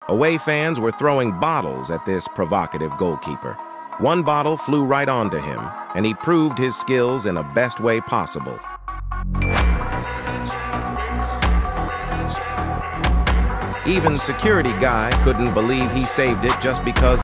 Away fans were throwing bottles at this provocative goalkeeper. One bottle flew right onto him, and he proved his skills in the best way possible. Even security guy couldn't believe he saved it just because